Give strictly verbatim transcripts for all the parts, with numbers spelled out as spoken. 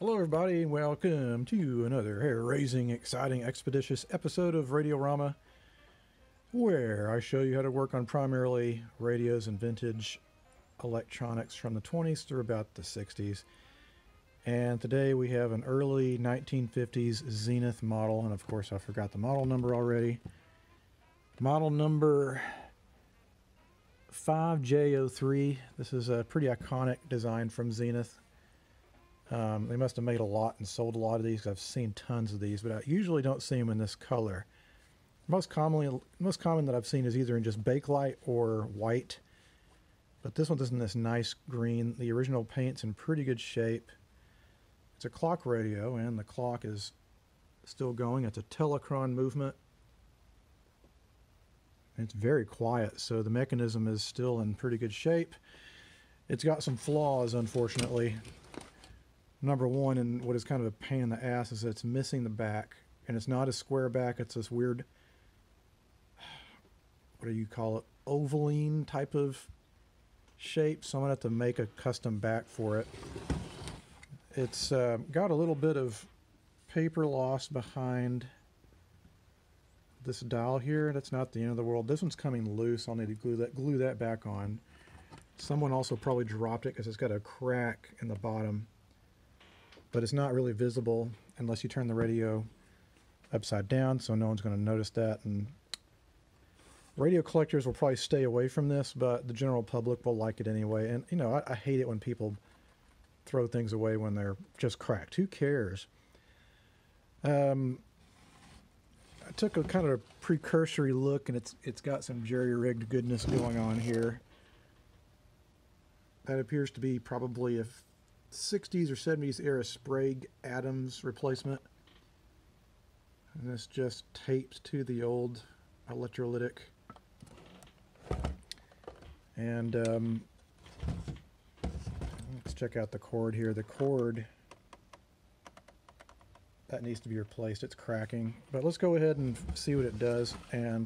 Hello everybody and welcome to another hair-raising, exciting, expeditious episode of Radiorama, where I show you how to work on primarily radios and vintage electronics from the twenties through about the sixties. And today we have an early nineteen fifties Zenith model, and of course I forgot the model number already. Model number five J zero three. This is a pretty iconic design from Zenith. Um, they must have made a lot and sold a lot of these. I've seen tons of these, but I usually don't see them in this color. Most commonly, most common that I've seen is either in just bakelite or white. But this one's in this nice green. The original paint's in pretty good shape. It's a clock radio, and the clock is still going. It's a telechron movement. It's very quiet, so the mechanism is still in pretty good shape. It's got some flaws, unfortunately. Number one, and what is kind of a pain in the ass, is that it's missing the back, and it's not a square back. It's this weird, what do you call it, ovaline type of shape. So I'm gonna have to make a custom back for it. It's uh, got a little bit of paper loss behind this dial here. That's not the end of the world. This one's coming loose. I'll need to glue that glue that back on. Someone also probably dropped it because it's got a crack in the bottom. But it's not really visible unless you turn the radio upside down, so no one's going to notice that. And radio collectors will probably stay away from this, but the general public will like it anyway. And, you know, I, I hate it when people throw things away when they're just cracked. Who cares? Um, I took a kind of a precursory look, and it's it's got some jerry-rigged goodness going on here. That appears to be probably a sixties or seventies era Sprague Adams replacement, and this just taped to the old electrolytic. And um, let's check out the cord here. The cord that needs to be replaced. It's cracking, but let's go ahead and see what it does. And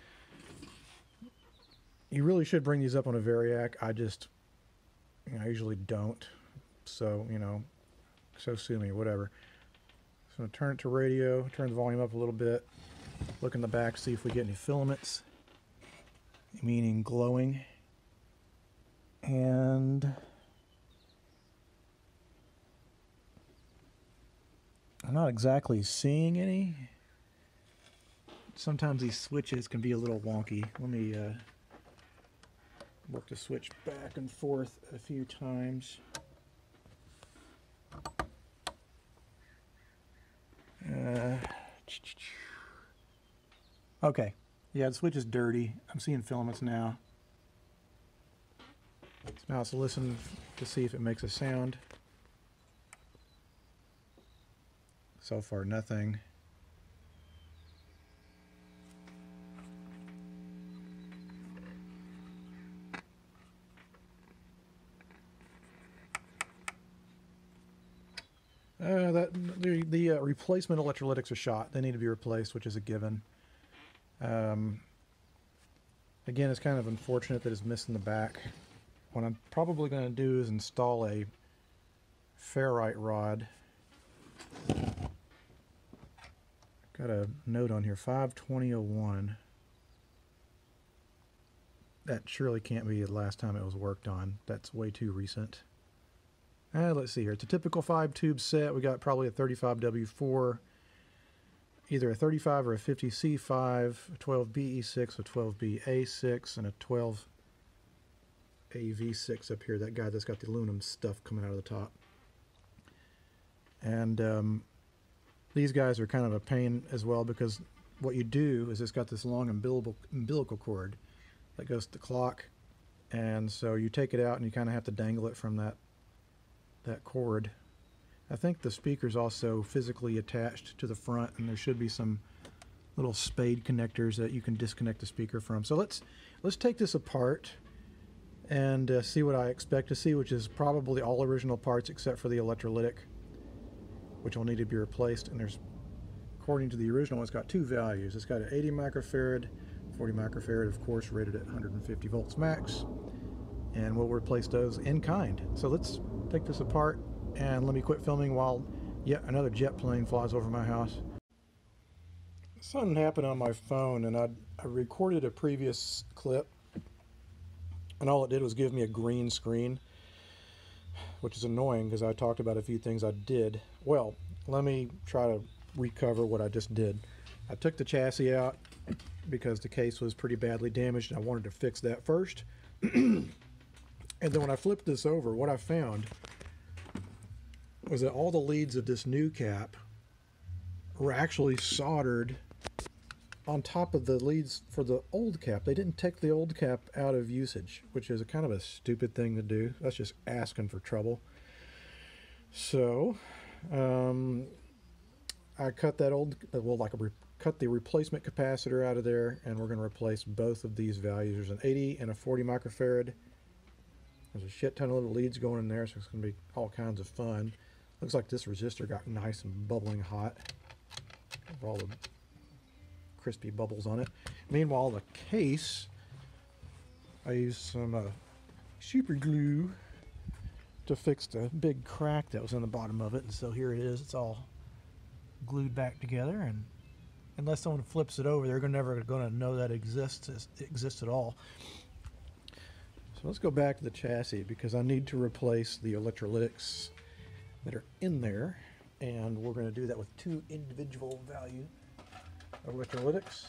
you really should bring these up on a Variac. I just, you know, I usually don't. So, you know, so sue me, whatever. So I'm going to turn it to radio, turn the volume up a little bit, look in the back, see if we get any filaments, meaning glowing. And I'm not exactly seeing any. Sometimes these switches can be a little wonky. Let me uh, work the switch back and forth a few times. Uh, okay, yeah, the switch is dirty. I'm seeing filaments now. So now let's listen to see if it makes a sound. So far, nothing. Uh, that the, the uh, replacement electrolytics are shot. They need to be replaced, which is a given. Um, again, it's kind of unfortunate that it's missing the back. What I'm probably going to do is install a ferrite rod. Got a note on here, five twenty oh one. That surely can't be the last time it was worked on. That's way too recent. Uh, let's see here. It's a typical five tube set. We got probably a thirty-five W four, either a thirty-five or a fifty C five, a twelve B E six, a twelve B A six, and a twelve A V six up here. That guy that's got the aluminum stuff coming out of the top. And um, these guys are kind of a pain as well, because what you do is it's got this long umbilical, umbilical cord that goes to the clock. And so you take it out and you kind of have to dangle it from that that cord. I think the speaker's also physically attached to the front, and there should be some little spade connectors that you can disconnect the speaker from. So let's let's take this apart and uh, see what I expect to see, which is probably all original parts except for the electrolytic, which will need to be replaced. And there's, according to the original, it's got two values. It's got an eighty microfarad, forty microfarad, of course, rated at one hundred fifty volts max, and we'll replace those in kind. So let's take this apart And let me quit filming while yet another jet plane flies over my house. Something happened on my phone, and I, I recorded a previous clip, and all it did was give me a green screen, which is annoying because I talked about a few things I did. Well, let me try to recover what I just did. I took the chassis out because the case was pretty badly damaged, and I wanted to fix that first. And then when I flipped this over, what I found was that all the leads of this new cap were actually soldered on top of the leads for the old cap. They didn't take the old cap out of usage, which is a kind of a stupid thing to do. That's just asking for trouble. So um, I cut that old, well, like a re cut the replacement capacitor out of there, and we're going to replace both of these values. There's an eighty and a forty microfarad. There's a shit ton of little leads going in there, so it's going to be all kinds of fun. Looks like this resistor got nice and bubbling hot with all the crispy bubbles on it. Meanwhile, the case, I used some uh, super glue to fix the big crack that was in the bottom of it, and so here it is. It's all glued back together, and unless someone flips it over, they're never going to know that it exists, it exists at all. So let's go back to the chassis, because I need to replace the electrolytics that are in there, and we're going to do that with two individual value electrolytics.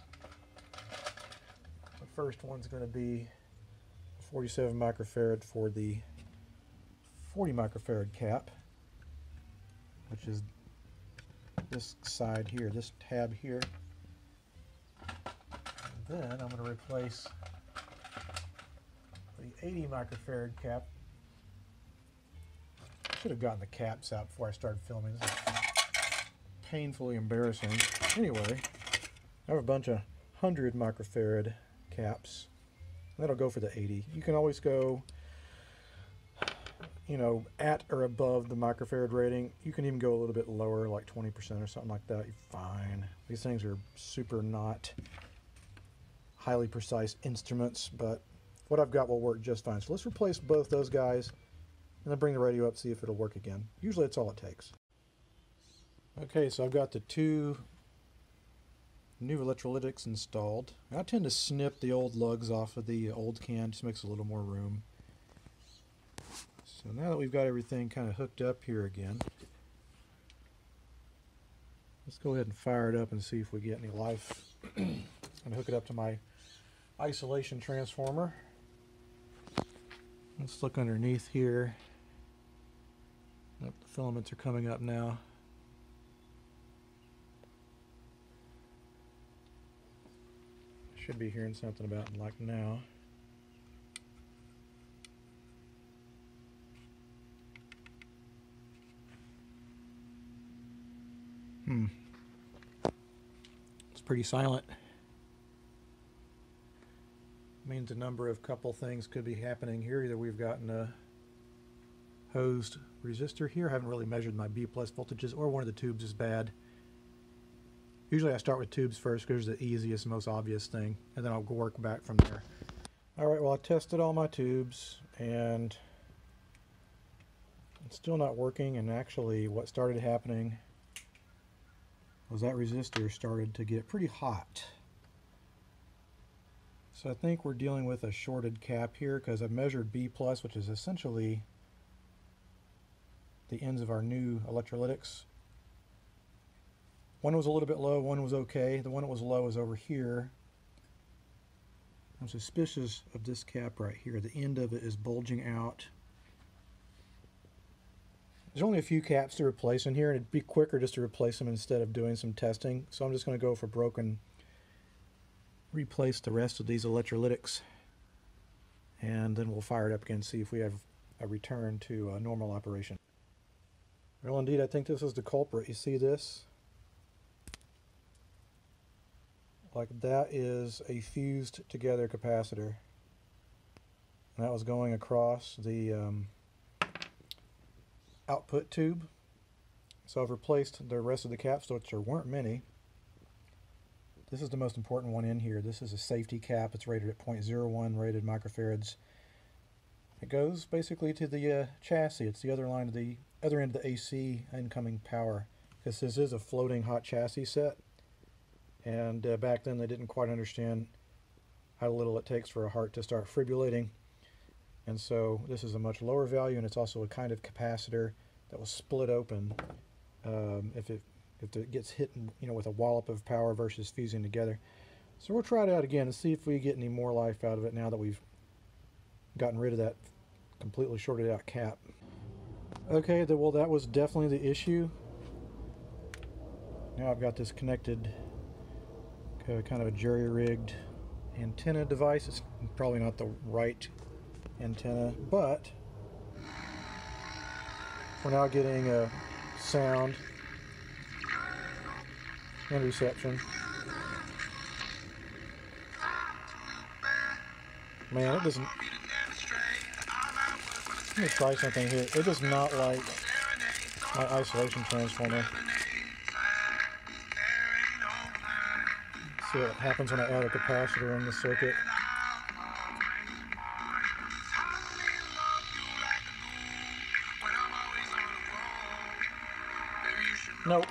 The first one's going to be forty-seven microfarad for the forty microfarad cap, which is this side here, this tab here. And then I'm going to replace the eighty microfarad cap. I should have gotten the caps out before I started filming. This is painfully embarrassing. Anyway, I have a bunch of one hundred microfarad caps. That'll go for the eighty. You can always go, you know, at or above the microfarad rating. You can even go a little bit lower, like twenty percent or something like that. You're fine. These things are super not highly precise instruments, but what I've got will work just fine. So let's replace both those guys and then bring the radio up, see if it'll work again. Usually that's all it takes. Okay, so I've got the two new electrolytics installed. I tend to snip the old lugs off of the old can, just makes a little more room. So now that we've got everything kind of hooked up here again, let's go ahead and fire it up and see if we get any life. I'm going to hook it up to my isolation transformer. Let's look underneath here. Yep, the filaments are coming up now. Should be hearing something about it like now. Hmm. It's pretty silent. Means a number of couple things could be happening here. Either we've gotten a hosed resistor here. I haven't really measured my B plus voltages, or one of the tubes is bad. Usually I start with tubes first because it's the easiest, most obvious thing, and then I'll go work back from there. Alright, well I tested all my tubes, and it's still not working, and actually what started happening was that resistor started to get pretty hot. So I think we're dealing with a shorted cap here, because I've measured B plus, which is essentially the ends of our new electrolytics. One was a little bit low, one was okay. The one that was low is over here. I'm suspicious of this cap right here. The end of it is bulging out. There's only a few caps to replace in here, and it'd be quicker just to replace them instead of doing some testing. So I'm just going to go for broken, replace the rest of these electrolytics, and then we'll fire it up again and see if we have a return to a normal operation. Well, indeed, I think this is the culprit. You see this? Like, that is a fused together capacitor, and that was going across the um, output tube. So I've replaced the rest of the caps, which there weren't many. This is the most important one in here. This is a safety cap. It's rated at zero point zero one rated microfarads. It goes basically to the uh, chassis. It's the other line of the other end of the A C incoming power, because this is a floating hot chassis set, and uh, back then they didn't quite understand how little it takes for a heart to start fibrillating, and so this is a much lower value, and it's also a kind of capacitor that will split open um, if it if it gets hit, you know, with a wallop of power versus fusing together. So we'll try it out again and see if we get any more life out of it now that we've gotten rid of that completely shorted out cap. Okay, the, well, that was definitely the issue. Now I've got this connected uh, kind of a jerry-rigged antenna device. It's probably not the right antenna, but we're now getting a sound and reception. Man, it doesn't... Let me try something here. It does not like my isolation transformer. See what happens when I add a capacitor in the circuit. Nope.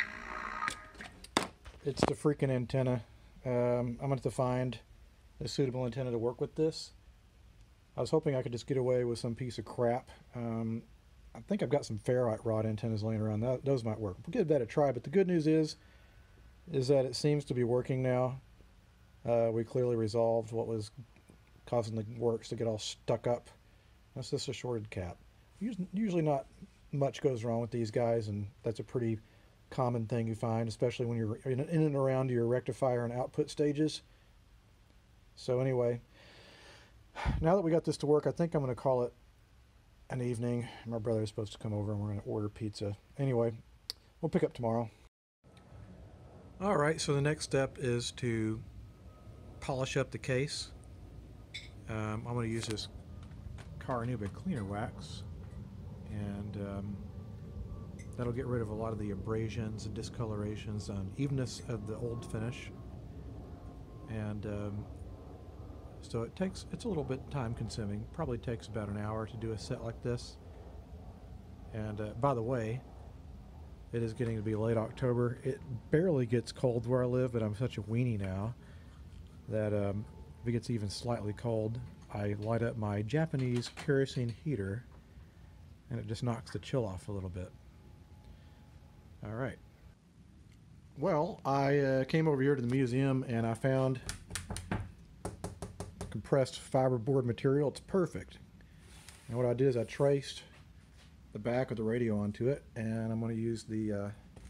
It's the freaking antenna. Um, I'm going to have to find a suitable antenna to work with this. I was hoping I could just get away with some piece of crap. Um, I think I've got some ferrite rod antennas laying around. That, those might work. We'll give that a try, but the good news is is that it seems to be working now. Uh, we clearly resolved what was causing the works to get all stuck up. That's just a shorted cap. Usually not much goes wrong with these guys, and that's a pretty common thing you find, especially when you're in and around your rectifier and output stages. So anyway, now that we got this to work, I think I'm going to call it an evening. My brother is supposed to come over and we're going to order pizza. Anyway, we'll pick up tomorrow. Alright, so the next step is to polish up the case. Um, I'm going to use this Carnauba cleaner wax, and um, that'll get rid of a lot of the abrasions and discolorations and evenness of the old finish. And um, so it takes, it's a little bit time consuming. Probably takes about an hour to do a set like this. And uh, by the way, it is getting to be late October. It barely gets cold where I live, but I'm such a weenie now that um, if it gets even slightly cold, I light up my Japanese kerosene heater and it just knocks the chill off a little bit. All right. Well, I uh, came over here to the museum and I found compressed fiberboard material. It's perfect. And what I did is I traced the back of the radio onto it, and I'm going to use the uh,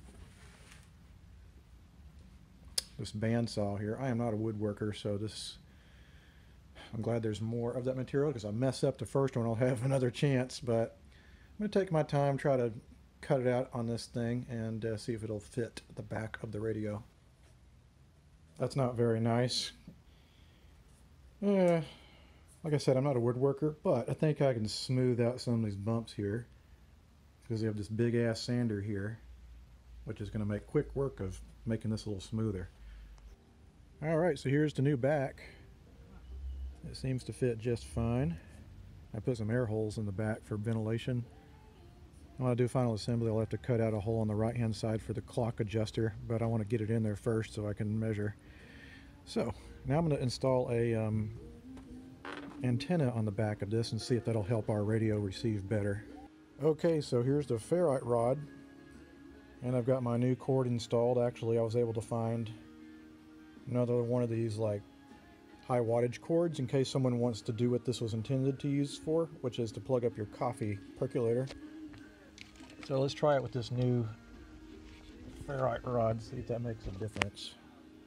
this bandsaw here. I am not a woodworker, so this I'm glad there's more of that material, because I mess up the first one, I'll have another chance. But I'm going to take my time, try to cut it out on this thing, and uh, see if it'll fit the back of the radio. That's not very nice. Yeah, like I said, I'm not a woodworker, but I think I can smooth out some of these bumps here, because we have this big ass sander here, which is going to make quick work of making this a little smoother. Alright, so here's the new back. It seems to fit just fine. I put some air holes in the back for ventilation. When I do final assembly, I'll have to cut out a hole on the right hand side for the clock adjuster, but I want to get it in there first so I can measure. So now I'm going to install a um, antenna on the back of this and see if that'll help our radio receive better. Okay, so here's the ferrite rod, and I've got my new cord installed. Actually, I was able to find another one of these like high wattage cords in case someone wants to do what this was intended to use for, which is to plug up your coffee percolator. So let's try it with this new ferrite rod, see if that makes a difference.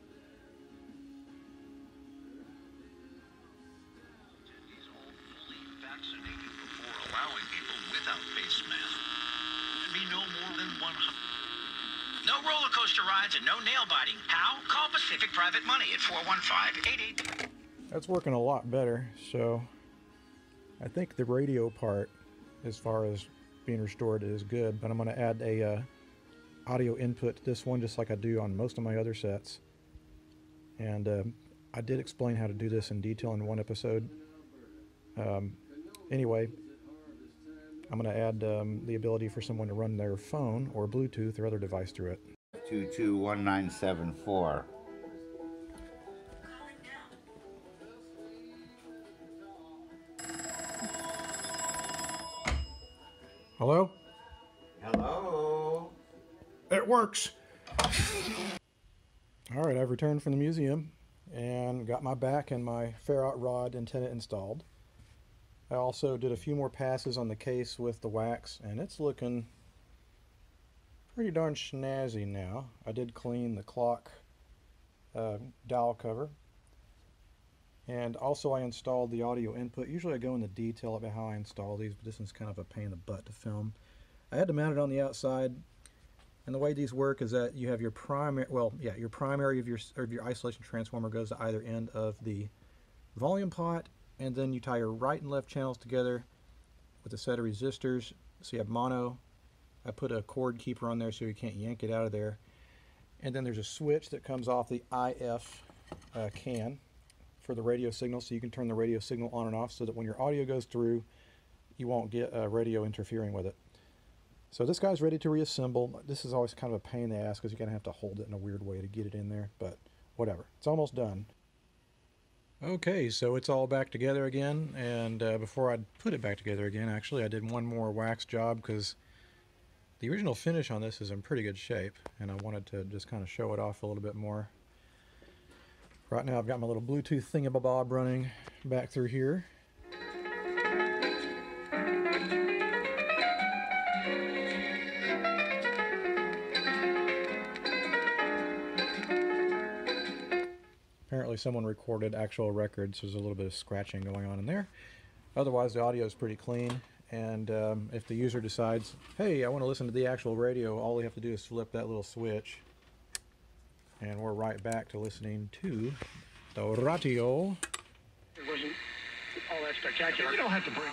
No roller coaster rides and no nail biting. How? Call Pacific Private Money at four one five, eight eight. That's working a lot better. So I think the radio part, as far as being restored, is good. But I'm going to add a uh, audio input to this one, just like I do on most of my other sets. And uh, I did explain how to do this in detail in one episode. Um, anyway, I'm going to add um, the ability for someone to run their phone or Bluetooth or other device through it. two two one nine seven four. Hello? Hello? It works! Alright, I've returned from the museum and got my back and my ferrite rod antenna installed. I also did a few more passes on the case with the wax, and it's looking pretty darn snazzy now. I did clean the clock uh, dial cover, and also I installed the audio input. Usually I go into detail about how I install these, but this one's kind of a pain in the butt to film. I had to mount it on the outside, and the way these work is that you have your primary, well, yeah, your primary of your, of your isolation transformer goes to either end of the volume pot, and then you tie your right and left channels together with a set of resistors. So you have mono. I put a cord keeper on there so you can't yank it out of there. And then there's a switch that comes off the I F uh, can for the radio signal, so you can turn the radio signal on and off so that when your audio goes through, you won't get uh, radio interfering with it. So this guy's ready to reassemble. This is always kind of a pain in the ass because you're going to have to hold it in a weird way to get it in there, but whatever. It's almost done. Okay, so it's all back together again, and uh, before I put it back together again, actually, I did one more wax job because the original finish on this is in pretty good shape, and I wanted to just kind of show it off a little bit more. Right now I've got my little Bluetooth thingamabob running back through here. Apparently someone recorded actual records, so there's a little bit of scratching going on in there. Otherwise the audio is pretty clean, and um, if the user decides, hey, I want to listen to the actual radio, all we have to do is flip that little switch, and we're right back to listening to the radio. It wasn't all that spectacular. You don't have to bring.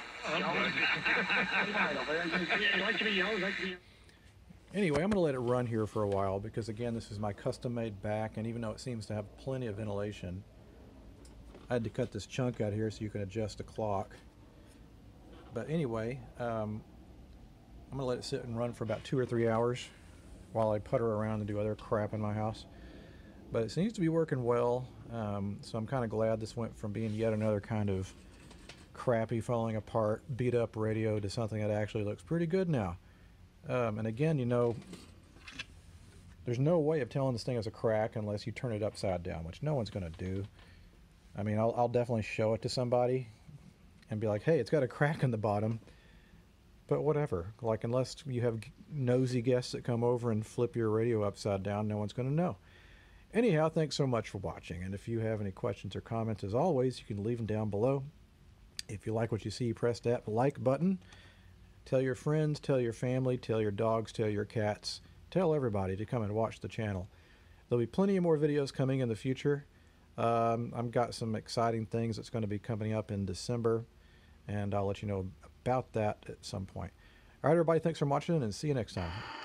You like to be young, like to be. Anyway, I'm going to let it run here for a while because, again, this is my custom-made back, and even though it seems to have plenty of ventilation, I had to cut this chunk out here so you can adjust the clock. But anyway, um, I'm going to let it sit and run for about two or three hours while I putter around and do other crap in my house. But it seems to be working well, um, so I'm kind of glad this went from being yet another kind of crappy, falling apart, beat-up radio to something that actually looks pretty good now. Um, and again, you know, there's no way of telling this thing is a crack unless you turn it upside down, which no one's going to do. I mean, I'll, I'll definitely show it to somebody and be like, hey, it's got a crack in the bottom. But whatever. Like, unless you have nosy guests that come over and flip your radio upside down, no one's going to know. Anyhow, thanks so much for watching. And if you have any questions or comments, as always, you can leave them down below. If you like what you see, press that like button. Tell your friends, tell your family, tell your dogs, tell your cats, tell everybody to come and watch the channel. There'll be plenty of more videos coming in the future. Um, I've got some exciting things that's going to be coming up in December, and I'll let you know about that at some point. All right, everybody, thanks for watching, and see you next time.